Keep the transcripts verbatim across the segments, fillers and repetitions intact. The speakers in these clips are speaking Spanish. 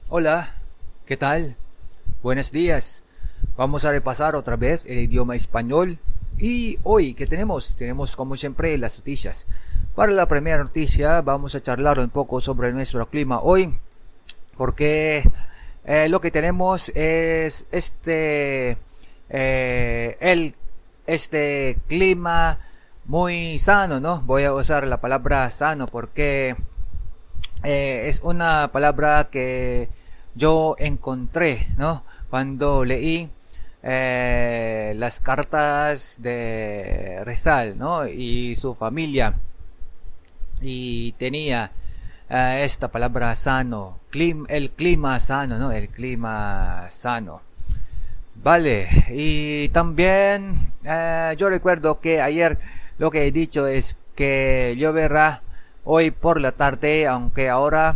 Hola, ¿qué tal? Buenos días. Vamos a repasar otra vez el idioma español. Y hoy, ¿qué tenemos? Tenemos como siempre las noticias. Para la primera noticia vamos a charlar un poco sobre nuestro clima hoy. Porque eh, lo que tenemos es este, eh, el, este clima muy sano, ¿no? Voy a usar la palabra sano porque eh, es una palabra que yo encontré, ¿no? Cuando leí eh, las cartas de Rizal, ¿no? Y su familia. Y tenía eh, esta palabra sano, clim, el clima sano, ¿no? El clima sano. Vale, y también eh, yo recuerdo que ayer lo que he dicho es que lloverá hoy por la tarde, aunque ahora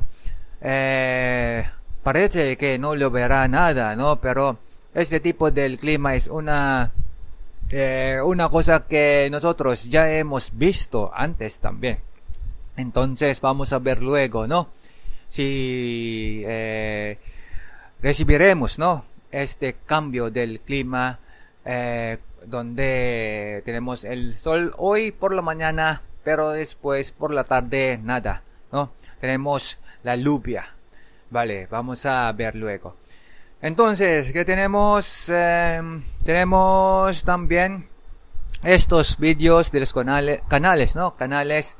eh, parece que no lloverá nada, ¿no? Pero este tipo del clima es una eh, una cosa que nosotros ya hemos visto antes también. Entonces vamos a ver luego, ¿no? Si eh, recibiremos, ¿no? Este cambio del clima eh, donde tenemos el sol hoy por la mañana, pero después por la tarde nada, ¿no? Tenemos la lluvia. Vale, vamos a ver luego. Entonces, ¿qué tenemos? Eh, tenemos también estos vídeos de los canales, canales, ¿no? Canales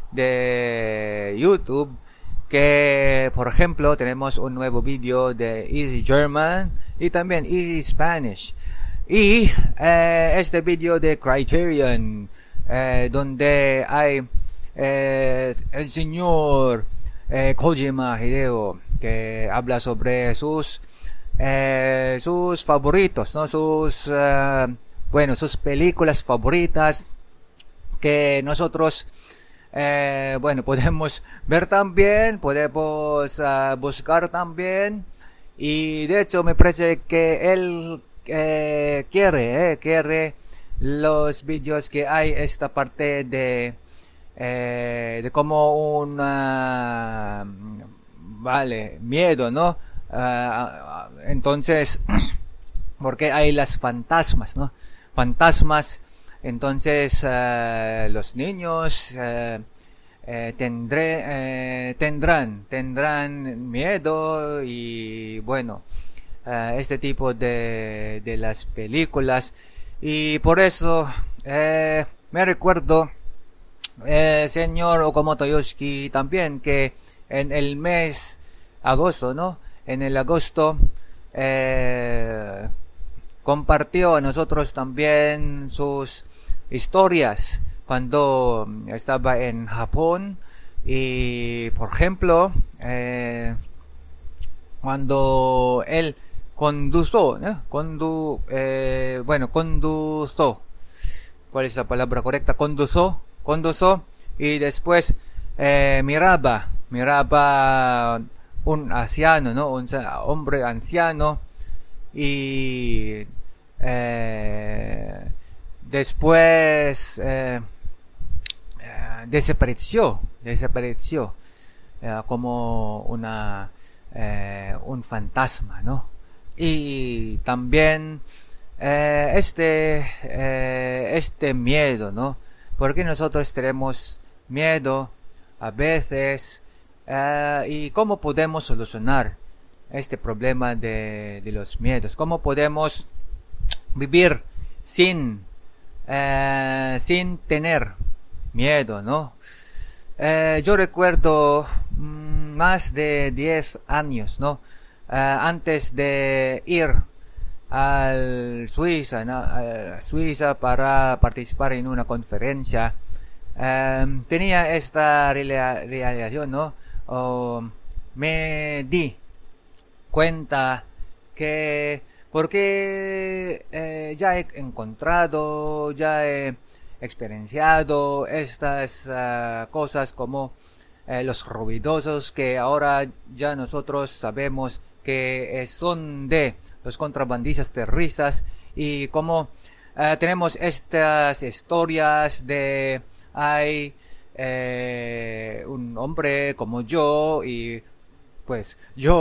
de YouTube. Que, por ejemplo, tenemos un nuevo vídeo de Easy German y también Easy Spanish. Y eh, este vídeo de Criterion, eh, donde hay eh, el señor eh, Kojima Hideo, que habla sobre sus eh, sus favoritos, ¿no? Sus, eh, bueno, sus películas favoritas que nosotros Eh, bueno, podemos ver también, podemos uh, buscar también, y de hecho me parece que él eh, quiere, eh, quiere los vídeos que hay esta parte de eh, de como un uh, vale, miedo, ¿no? Uh, entonces, porque hay las fantasmas, ¿no? Fantasmas. Entonces uh, los niños uh, eh, tendré, eh, tendrán tendrán miedo y bueno uh, este tipo de, de las películas, y por eso eh, me recuerdo eh, señor Okamoto Yoshiki también, que en el mes agosto, ¿no? En el agosto eh, compartió a nosotros también sus historias cuando estaba en Japón. Y por ejemplo eh, cuando él condujo, ¿no? Condu, eh, bueno, condujo, ¿cuál es la palabra correcta? Condujo, condujo y después eh, miraba, miraba un anciano, ¿no? Un hombre anciano, y eh, después eh, eh, desapareció, desapareció eh, como una eh, un fantasma, ¿no? Y también eh, este eh, este miedo, ¿no? Porque nosotros tenemos miedo a veces, eh, y cómo podemos solucionar este problema de, de los miedos, cómo podemos vivir sin eh, sin tener miedo, ¿no? Eh, yo recuerdo mmm, más de diez años, ¿no? Eh, antes de ir al Suiza, ¿no? A Suiza para participar en una conferencia, eh, tenía esta realización, ¿no? Oh, me di cuenta que porque eh, ya he encontrado, ya he experienciado estas uh, cosas como eh, los ruidosos, que ahora ya nosotros sabemos que eh, son de los contrabandistas terroristas, y como uh, tenemos estas historias de hay eh, un hombre como yo, y pues yo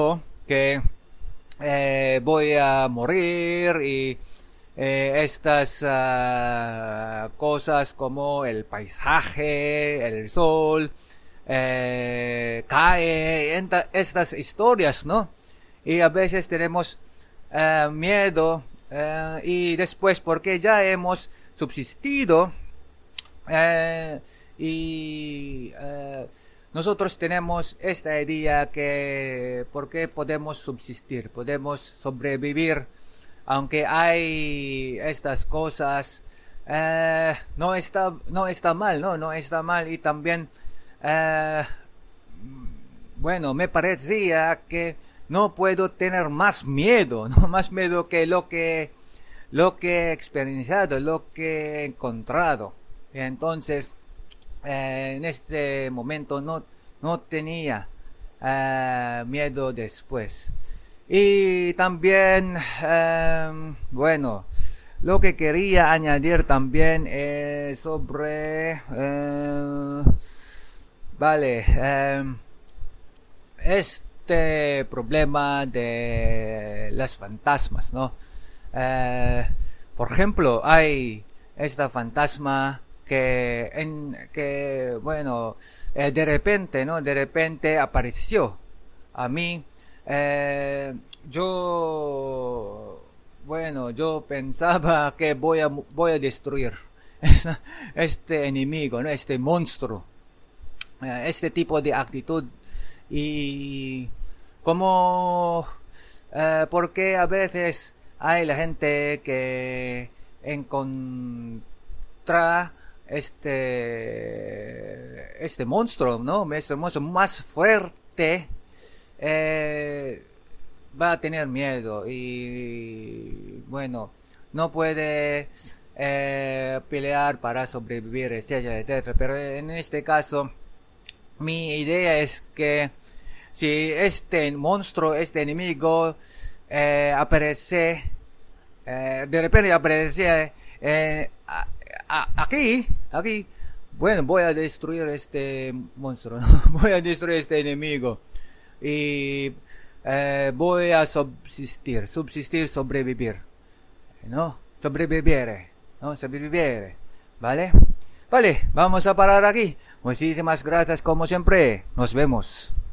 que eh, voy a morir y eh, estas uh, cosas como el paisaje, el sol, eh, cae, enta, estas historias, ¿no? Y a veces tenemos uh, miedo uh, y después porque ya hemos subsistido uh, y uh, nosotros tenemos esta idea que porque podemos subsistir, podemos sobrevivir, aunque hay estas cosas, eh, no está, no está mal, no, no está mal y también, eh, bueno, me parecía que no puedo tener más miedo, no más miedo que lo que, lo que he experienciado, lo que he encontrado. Entonces, Eh, en este momento no, no tenía eh, miedo después. Y también, eh, bueno, lo que quería añadir también es sobre, eh, vale, eh, este problema de las fantasmas, ¿no? Eh, por ejemplo, hay esta fantasma que en que bueno eh, de repente no de repente apareció a mí. eh, yo bueno yo pensaba que voy a voy a destruir este enemigo, no este monstruo, eh, este tipo de actitud. Y como eh, porque a veces hay la gente que encontra este este monstruo, ¿no? Este monstruo más fuerte, eh, va a tener miedo y bueno, no puede eh, pelear para sobrevivir, etcétera, etcétera. Pero en este caso, mi idea es que si este monstruo, este enemigo eh, aparece, eh, de repente aparece eh, aquí, aquí, bueno, voy a destruir este monstruo, ¿no? Voy a destruir este enemigo y eh, voy a subsistir, subsistir, sobrevivir, ¿no? Sobrevivir, ¿no? Sobrevivir, ¿vale? Vale, vamos a parar aquí. Muchísimas gracias como siempre. Nos vemos.